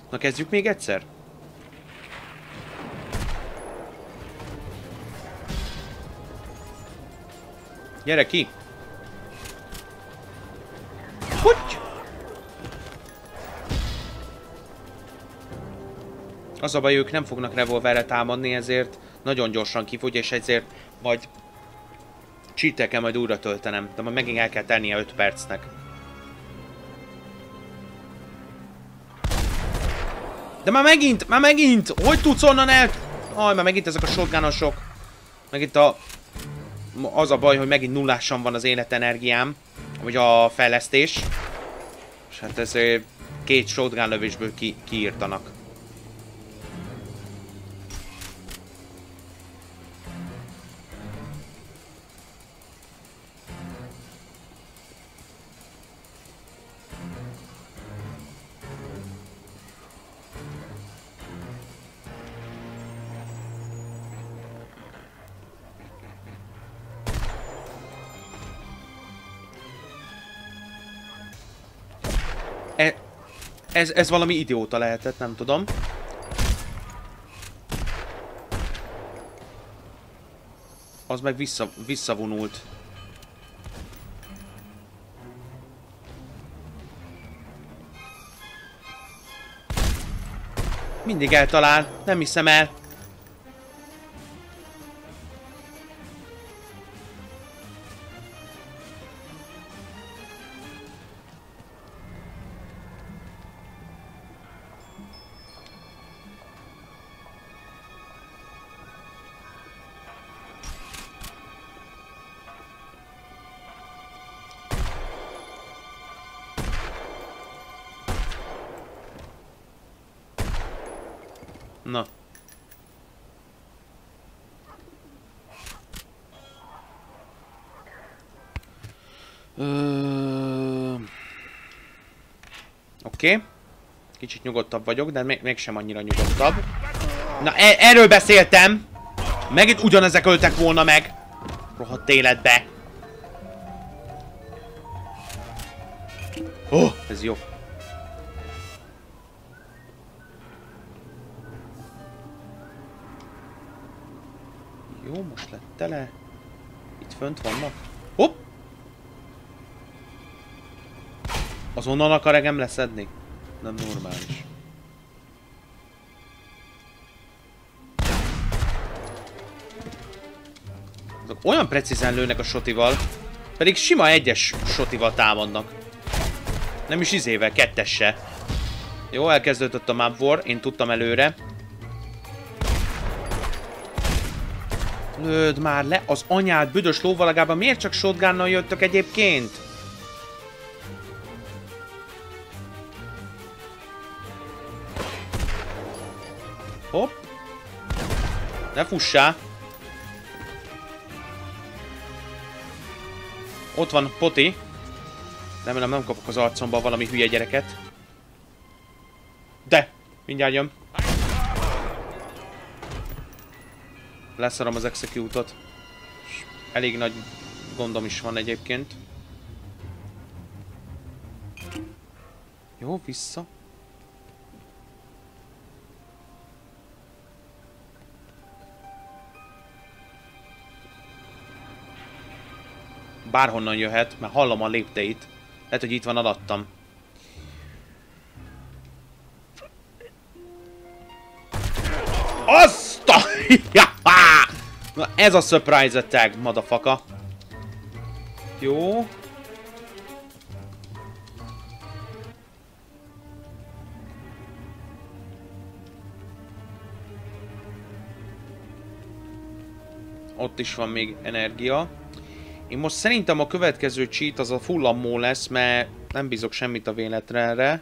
Na kezdjük még egyszer? Gyere ki! Hogy? Az a baj, ők nem fognak revolverre támadni, ezért nagyon gyorsan kifogy, és ezért majd cheat-tel kell majd újra töltenem. De majd megint el kell tennie 5 percnek. De már megint! Hogy tudsz onnan el... Aj, már megint ezek a shotgunosok. Megint az a baj, hogy megint nullásan van az életenergiám. Vagy a fejlesztés. És hát ez 2 shotgun lövésből kiírtanak. Ez valami idióta lehetett, nem tudom. Az meg visszavonult. Mindig eltalál, nem hiszem el. Na. Oké. Kicsit nyugodtabb vagyok, de mégsem annyira nyugodtabb. Na, erről beszéltem! Megint ugyanezek öltek volna meg. Rohadt életbe. Oh, ez jó. Jó, most lett tele. Itt fönt vannak. Hopp! Azonnal akar engem leszedni? Nem normális. Azok olyan precízen lőnek a sotival, pedig sima egyes sotival támadnak. Nem is izével, kettesse. Jó, elkezdődött a map war, én tudtam előre. Lőd már le az anyád büdös lóvalagában, miért csak shotgunnal jöttök egyébként? Hopp. Ne fussál. Ott van Poti. Remélem nem kapok az arcomba valami hülye gyereket. De! Mindjárt jön. Leszarom az execute-ot. Elég nagy gondom is van egyébként. Jó, vissza. Bárhonnan jöhet, mert hallom a lépteit. Lehet, hogy itt van alattam. Azt a... Na ez a surprise attack, motherfucker. Jó. Ott is van még energia. Én most szerintem a következő cheat az a full ammo lesz, mert nem bízok semmit a véletlenre.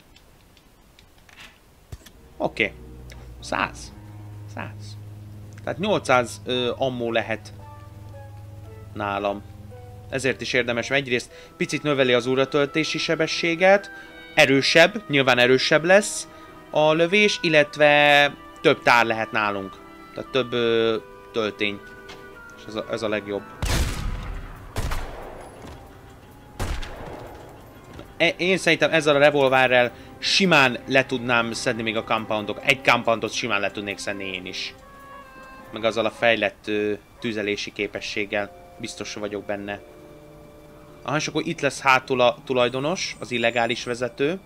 Oké. 100. 100. Tehát 800 ammo lehet nálam. Ezért is érdemes, mert egyrészt picit növeli az újratöltési sebességet, erősebb, nyilván erősebb lesz a lövés, illetve több tár lehet nálunk. Tehát több töltény. És ez a legjobb. Én szerintem ezzel a revolverrel simán le tudnám szedni még a compoundok. Egy compoundot simán le tudnék szedni én is. Meg azzal a fejlett tüzelési képességgel. Biztos vagyok benne. Aha, és akkor itt lesz hátul a tulajdonos, az illegális vezető.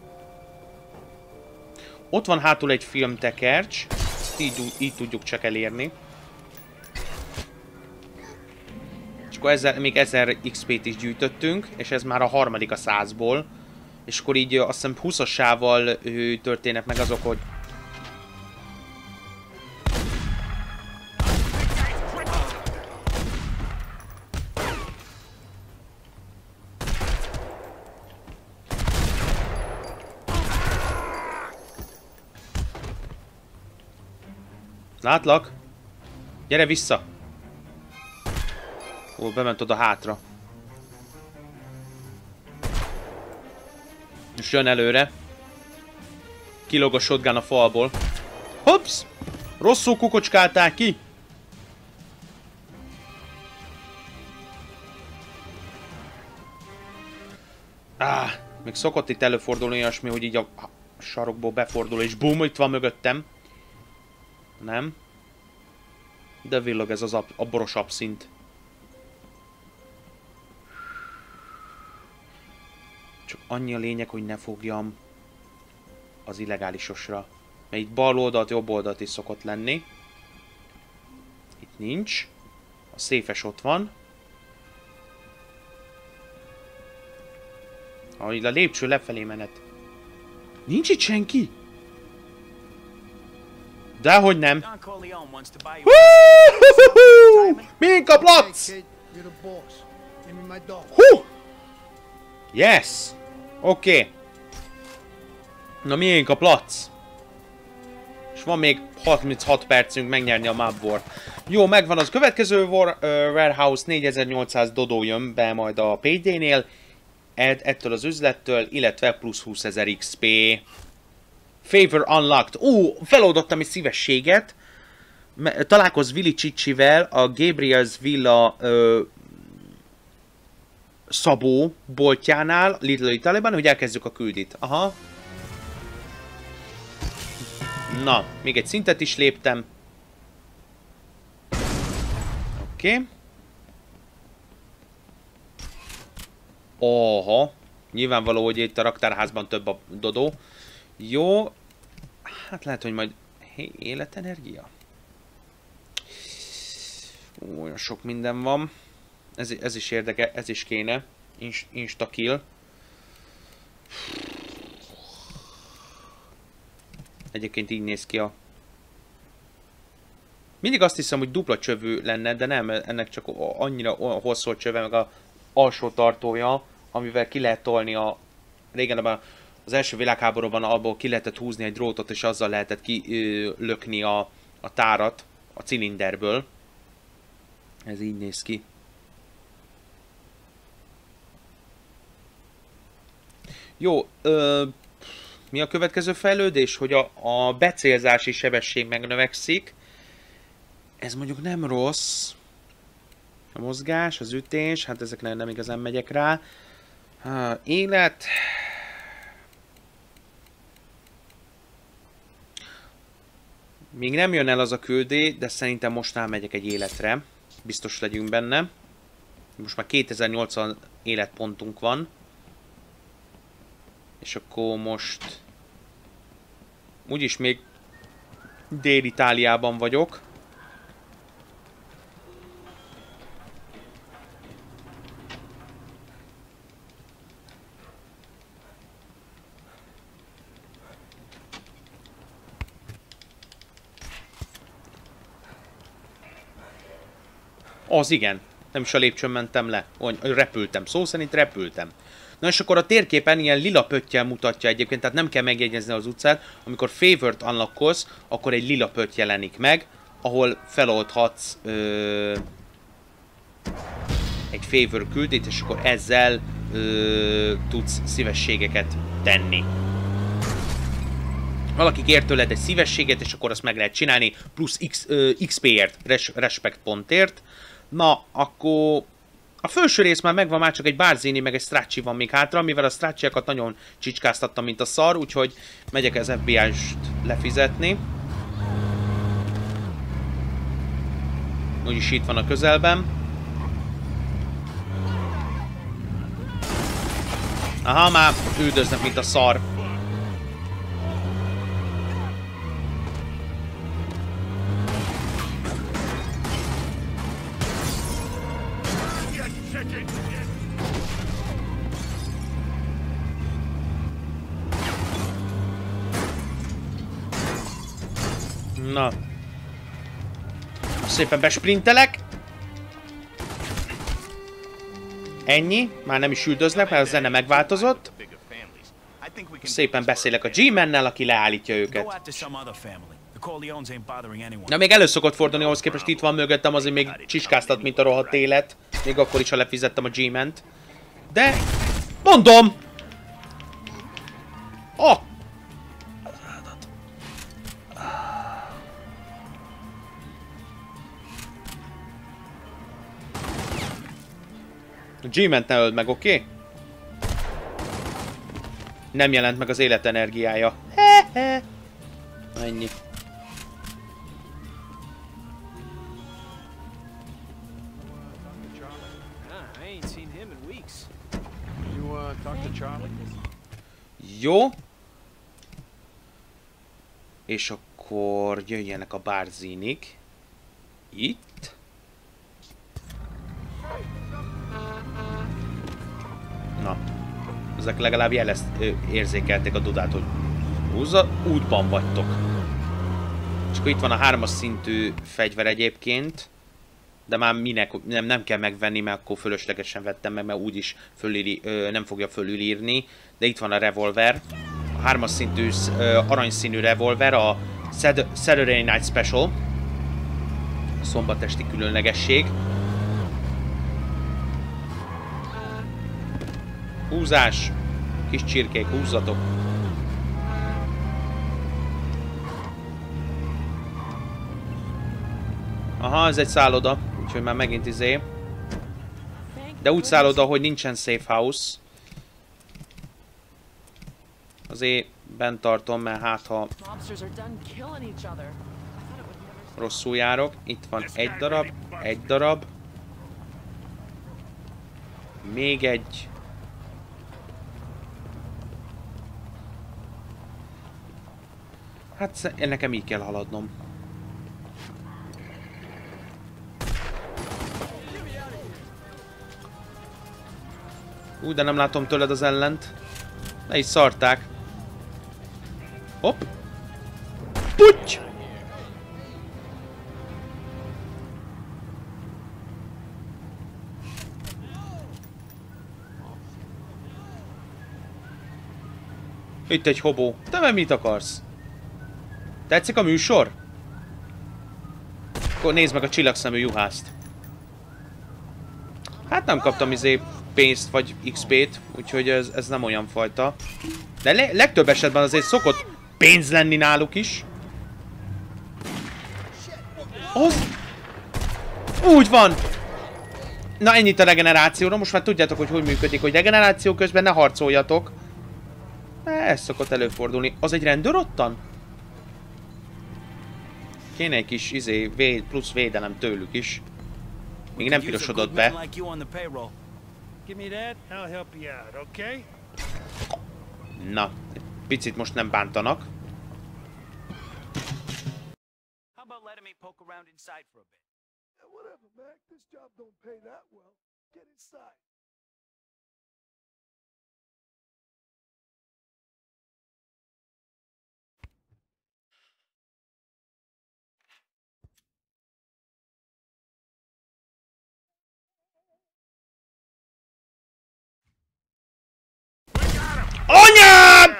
Ott van hátul egy filmtekercs. Így tudjuk csak elérni. És akkor ezzel még 1000 XP-t is gyűjtöttünk, és ez már a harmadik a 100-ból. És akkor így azt hiszem 20-assával történnek meg azok, hogy... Látlak? Gyere vissza! Ó, bement oda hátra. És jön előre. Kilóg a shotgun a falból. Hopsz! Rosszul kukocskálták ki! Még szokott itt előfordulni olyasmi, hogy így a sarokból befordul, és bum, itt van mögöttem. Nem. De villog ez az a boros abszint. Csak annyi a lényeg, hogy ne fogjam az illegálisosra. Mert itt bal oldalt, jobb oldalt is szokott lenni. Itt nincs. A széfes ott van. Ahogy a lépcső lefelé menet. Nincs itt senki? Dehogy nem. Miénk a plac? Hú! Yes! Oké. Na miénk a plac? És van még 36 percünk megnyerni a Mob War. Jó, megvan az következő Warehouse, 4800 dodó jön be majd a Payday-nél. Ettől az üzlettől, illetve plusz 20.000 XP. Favor unlocked. Feloldottam egy szívességet. Találkozz Willy Csicsivel a Gabriel's Villa Szabó boltjánál, Little Italyban, hogy elkezdjük a küldit. Aha. Na, még egy szintet is léptem. Oké. Aha. Nyilvánvaló, hogy itt a raktárházban több a dodó. Jó. Hát lehet, hogy majd... Életenergia? Olyan sok minden van. Ez is érdekel, ez is kéne. Insta-kill. Egyébként így néz ki a... Mindig azt hiszem, hogy dupla csövű lenne, de nem, ennek csak annyira hosszú a csöve, meg a alsó tartója, amivel ki lehet tolni a... Régen az első világháborúban abból ki lehetett húzni egy drótot, és azzal lehetett kilökni a tárat a cilinderből. Ez így néz ki. Jó, mi a következő fejlődés? Hogy a becélzási sebesség megnövekszik. Ez mondjuk nem rossz. A mozgás, az ütés, hát ezekre nem igazán megyek rá. Élet. Még nem jön el az a küldé, de szerintem most megyek egy életre. Biztos legyünk benne. Most már 2080 életpontunk van. És akkor most... Úgyis még Dél-Itáliában vagyok. Az igen. Nem is a lépcsőn mentem le. Repültem. Szó szerint repültem. Na és akkor a térképen ilyen lila pöttyel mutatja egyébként, tehát nem kell megjegyezni az utcát. Amikor Favored unlockolsz, akkor egy lila pötty jelenik meg, ahol feloldhatsz egy Favor küldét, és akkor ezzel tudsz szívességeket tenni. Valaki kér tőled egy szívességet, és akkor azt meg lehet csinálni, plusz XP-ért, respect pontért. Na, akkor A felső rész már megvan, már csak egy Barzini meg egy Stracci van még hátra, mivel a Stracciakat nagyon csicskáztattam, mint a szar, úgyhogy megyek az FBI-st lefizetni. Úgyis itt van a közelben. Aha, már üldöznek, mint a szar. Na. Szépen besprintelek. Ennyi. Már nem is üldöznek, mert a zene megváltozott. Szépen beszélek a G-mennel, aki leállítja őket. Na, még elő szokott fordulni, ahhoz képest itt van mögöttem, azért még csiskáztat, mint a rohadt élet. Még akkor is, ha lefizettem a G-ment. De... mondom! Oh! A G-ment ne öld meg, oké? Okay? Nem jelent meg az életenergiája. Ennyi. Jó. És akkor jöjjenek a Barzinik. Itt. Na. Ezek legalább érzékelték a Dudát, hogy húzza, útban vagytok. És akkor itt van a 3-as szintű fegyver egyébként. De már minek, nem kell megvenni, mert akkor fölöslegesen vettem meg, mert úgyis nem fogja fölülírni. De itt van a revolver. A 3-as szintű aranyszínű revolver, a Saturday Night Special. A szombatesti különlegesség. Húzás! Kis csirkék, húzzatok! Aha, ez egy szálloda, úgyhogy már megint izé. De úgy szálloda, hogy nincsen safe house. Azért bent tartom, mert hát ha rosszul járok. Itt van egy darab. Még egy. Hát nekem így kell haladnom. De nem látom tőled az ellent. Ne is szarták. Hopp! Puty! Itt egy hobó. Te meg mit akarsz? Tetszik a műsor? Akkor nézd meg a csillagszemű juhászt. Hát nem kaptam pénzt vagy XP-t, úgyhogy ez nem olyan fajta. De legtöbb esetben azért szokott pénz lenni náluk is. Az... úgy van! Na ennyit a regenerációra, most már tudjátok, hogy működik, hogy regeneráció közben ne harcoljatok. Ez szokott előfordulni. Az egy rendőrottan? Kéne egy kis plusz védelem tőlük is. Még nem pirosodott be. Na, egy picit most nem bántanak. Anyám!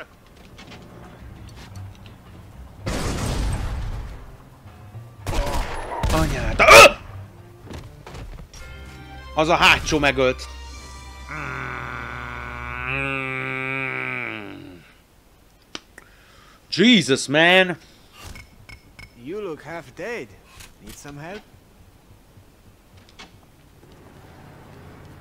Anyád! Az a hátsó megölt. Jesus, man! You look half dead. Need some help?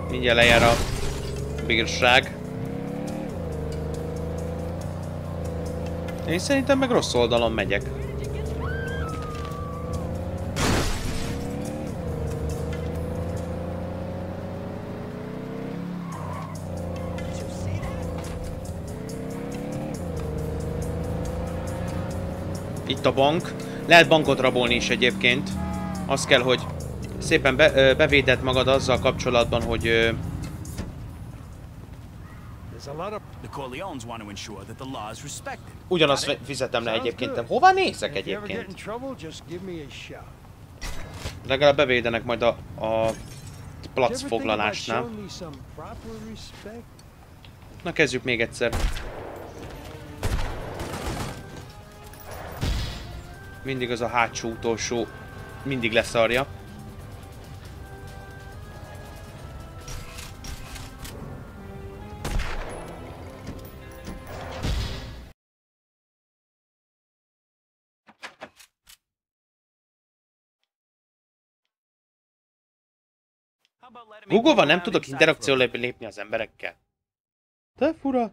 Mindjárt lejár a bírság. Én szerintem meg rossz oldalon megyek. Itt a bank. Lehet bankot rabolni is egyébként. Az kell, hogy szépen bevéded magad azzal kapcsolatban, hogy... Ugyanazt fizetem le egyébként. Hova nézek egyébként? Legalább bevédenek majd a placfoglalásnál. Na kezdjük még egyszer. Mindig az a hátsó utolsó mindig leszarja. Google-van nem tudok interakcióba lépni az emberekkel. De fura.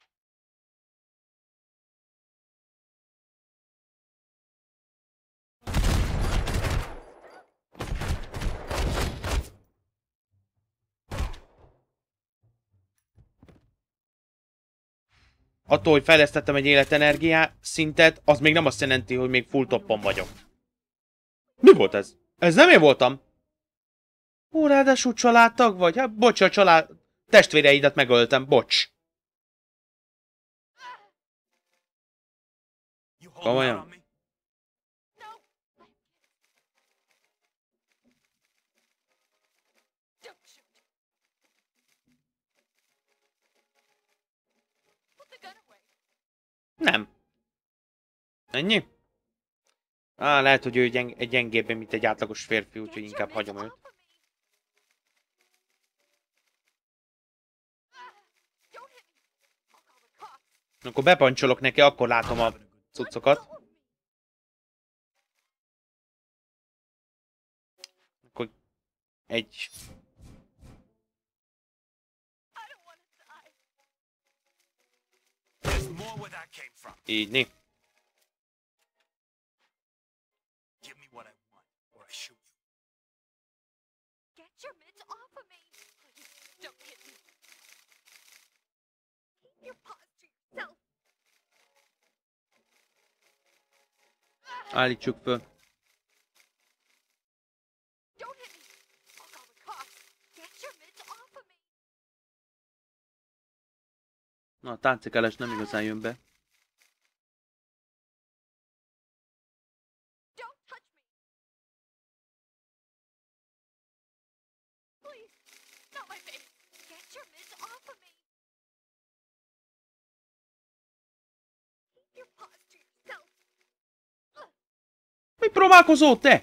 Attól, hogy fejlesztettem egy életenergia szintet, az még nem azt jelenti, hogy még full toppon vagyok. Mi volt ez? Ez nem én voltam! Ó, ráadásul családtag vagy? Hát bocs, a család... testvéreidet megöltem, bocs. Komolyan? Nem. Ennyi? Lehet, hogy ő gyengébb, mint egy átlagos férfi, úgyhogy inkább hagyom őt. Akkor bepancsolok neki, akkor látom a cuccokat. Akkor egy... Így né. Állítsuk föl. Na, a táncikálás nem igazán jön be. Mi próbálkozol, te?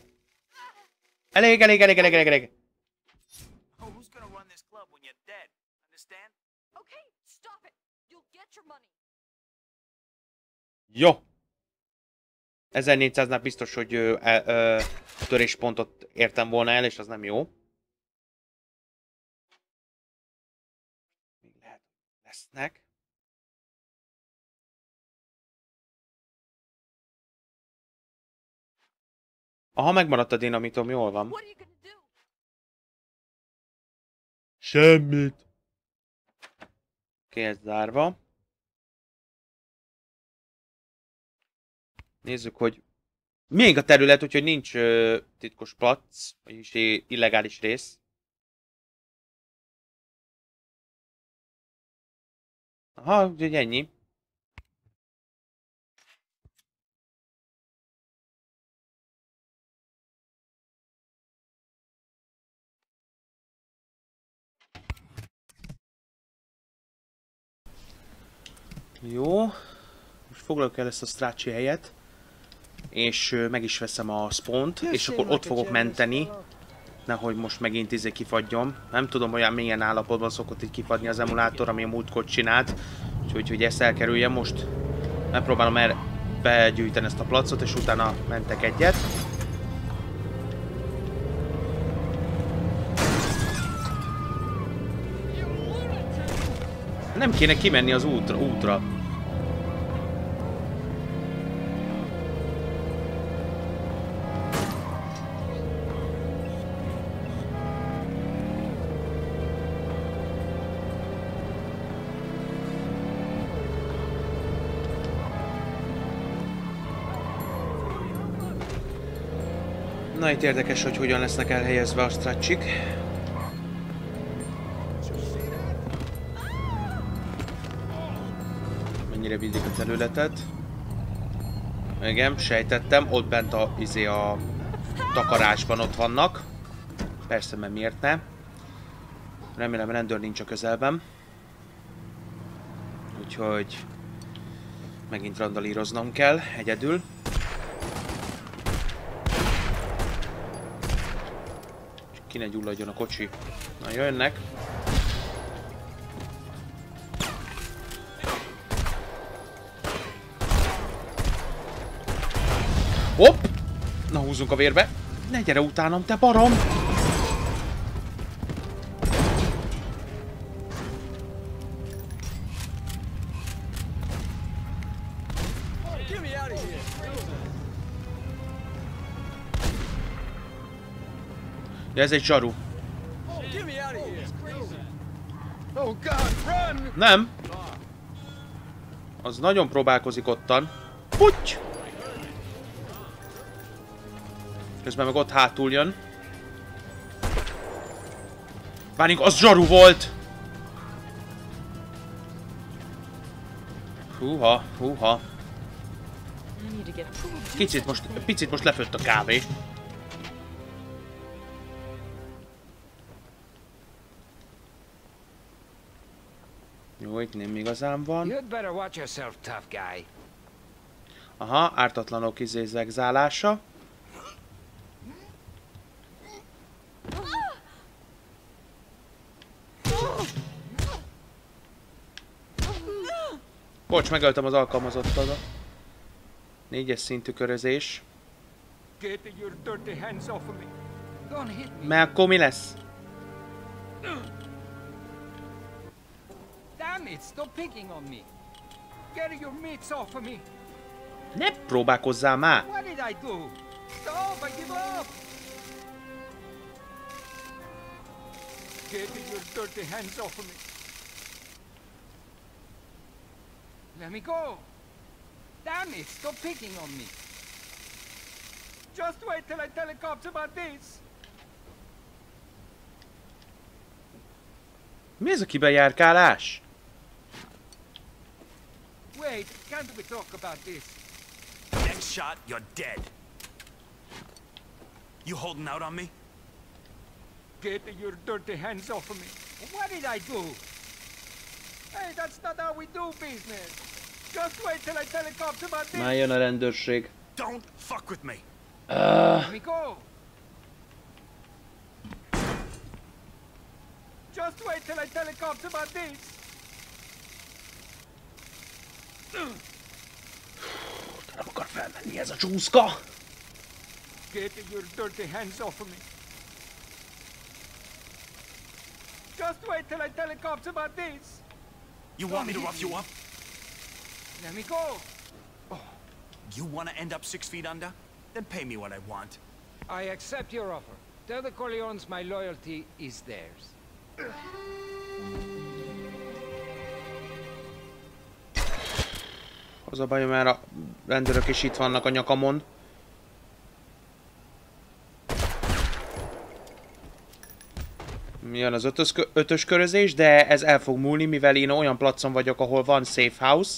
Elég. Jó. 1400-nál biztos, hogy töréspontot értem volna el, és az nem jó. Még lehet, lesznek. Aha, megmaradt a dinamitom, jól van. Semmit. Oké, ez zárva. Nézzük, hogy... Még a terület, úgyhogy nincs titkos plac, vagyis illegális rész. Aha, úgyhogy ennyi. Jó. Most foglalok el ezt a Stracci helyet. És meg is veszem a spawnt, és akkor ott fogok menteni. Nehogy most megint kifagyjon. Nem tudom, hogy milyen állapotban szokott így kifagyni az emulátor, ami a múltkor csinált. Úgyhogy hogy ezt elkerüljem most. Megpróbálom begyűjteni ezt a placot, és utána mentek egyet. Nem kéne kimenni az útra. Na, itt érdekes, hogy hogyan lesznek elhelyezve a stracsik. Mennyire védik a területet. Igen, sejtettem, ott bent a takarásban ott vannak. Persze, mert miért ne. Remélem, rendőr nincs a közelben. Úgyhogy megint randalíroznom kell, egyedül. Ki ne gyulladjon a kocsi. Na, jönnek. Hopp! Na, húzzunk a vérbe. Ne gyere utánam, te barom! Ja, ez egy zsaru. Nem. Az nagyon próbálkozik ottan. Puty! Közben meg ott hátul jön. Várjunk, az zsaru volt! Húha, húha. Picit most lefőtt a kávé. Jó, itt nem igazán van. Aha, ártatlanok zegzálása. Bocs, megöltem az alkalmazottadat. 4-es szintű körözés. Mert akkor mi lesz? Ne próbálkozzál már! Let me go! Damn it! Stop picking on me! Just wait till I tell the cops about this! Mi ez a kibejárkálás? Wait, can't we talk about this? Next shot, you're dead. You holding out on me? Get your dirty hands off of me! What did I do? Hey, that's not how we do business. Just wait till I tell the cops about this. Már jön a rendőrség. Don't fuck with me. Let me go. Just wait till I tell the cops about this. Nem akar felmenni ez a csúszka. Get your dirty hands off of me. Just wait till I tell the cops about this. You want me to rough you up? Let me go. You want to end up 6 feet under? Then pay me what I want. I accept your offer. Tell the Corleones my loyalty is theirs. Az a baj, mert a rendőrök is itt vannak a nyakamon. Jön az ötös körözés, de ez el fog múlni, mivel én olyan placon vagyok, ahol van safe house.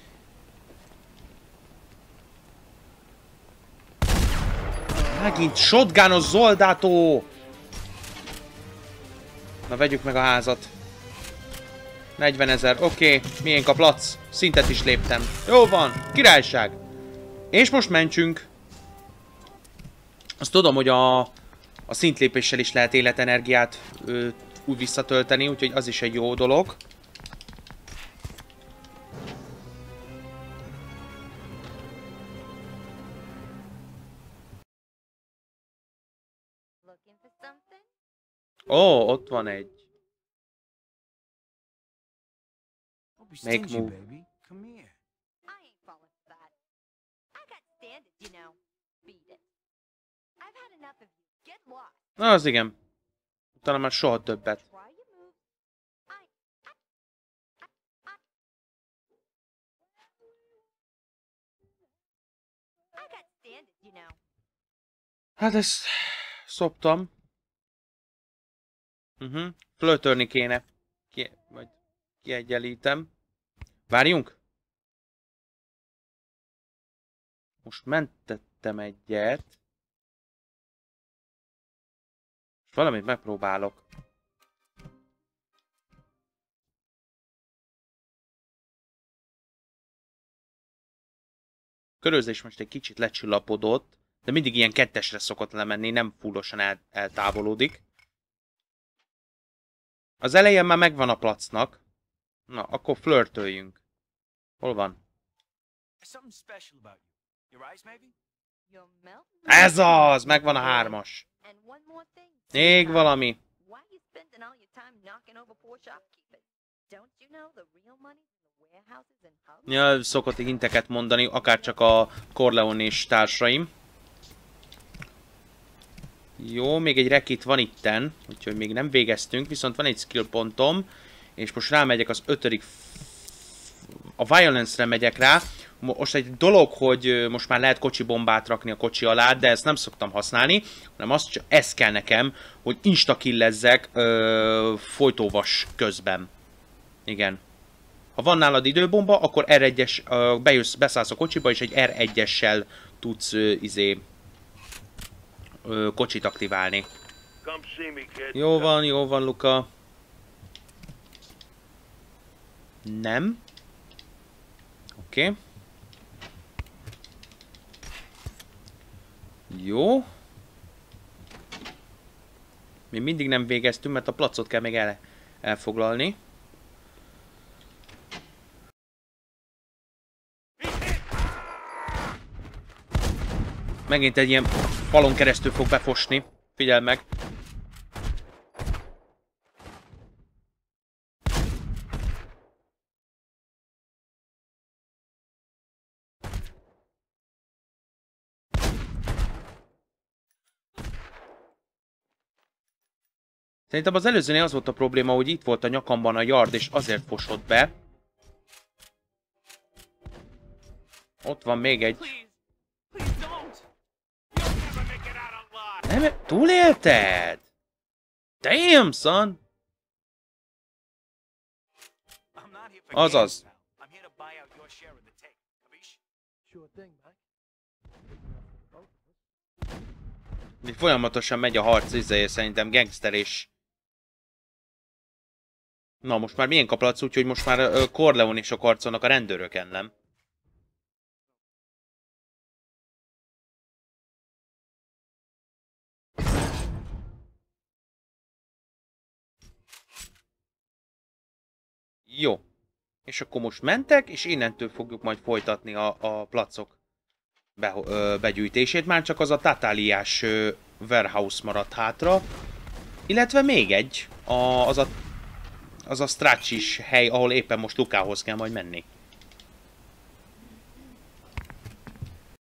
Megint shotgunos Zoldátó! Na, vegyük meg a házat. 40 000, oké. Miénk a plac? Szintet is léptem. Jó van, királyság! És most mentsünk. Azt tudom, hogy a szintlépéssel is lehet életenergiát úgy visszatölteni, úgyhogy az is egy jó dolog. Ó, ott van egy. Don't be Make stingy, move. baby. Come here. I ain't falling for that. I got standards, you know. Beat it. I've had enough of you. Get lost. Na, az igen. Utána már soha többet. Try your moves. I got standards, you know. Hát ezt szoptam. Flötörni kéne. Vagy kiegyenlítem. Várjunk. Most mentettem egyet. És valamit megpróbálok. Körözés most egy kicsit lecsillapodott, de mindig ilyen kettesre szokott lemenni, nem fullosan eltávolodik. Az elején már megvan a placnak. Na, akkor flörtöljünk. Hol van? Something special about you. Your eyes, maybe? You're melting. Ez az! Megvan a 3-as. And one more thing. Még valami. Why you spending all your time knocking over poor shopkeepers? Don't you know the real money in the warehouses and hubs? Ja, szokott hinteket mondani, akárcsak a Corleone és társaim. Jó, még egy rekit van itten, úgyhogy még nem végeztünk, viszont van egy skill pontom, és most rámegyek az 5. A Violence-re megyek rá. Most egy dolog, hogy most már lehet kocsi bombát rakni a kocsi alá, de ezt nem szoktam használni, hanem ez kell nekem, hogy instakillezzek folytóvas közben. Igen. Ha van nálad időbomba, akkor R1-es, beszállsz a kocsiba, és egy R1-essel tudsz kocsit aktiválni. Jó van, Luka. Nem. Oké. Jó. Mi mindig nem végeztünk, mert a placot kell még elfoglalni. Megint egy ilyen falon keresztül fog befosni. Figyeld meg. Szerintem az előzőnél az volt a probléma, hogy itt volt a nyakamban a yard, és azért fosott be. Ott van még egy. Nem, túlélted? Damn, son! Azaz. Folyamatosan megy a harc, szerintem gangster és... Na, most már milyen kaplatsz, úgyhogy most már Corleone és a harcolnak a rendőröken, nem? Jó. És akkor most mentek, és innentől fogjuk majd folytatni a placok begyűjtését. Már csak az a Tatáliás warehouse maradt hátra. Illetve még egy, az a Strachis hely, ahol éppen most Lukához kell majd menni.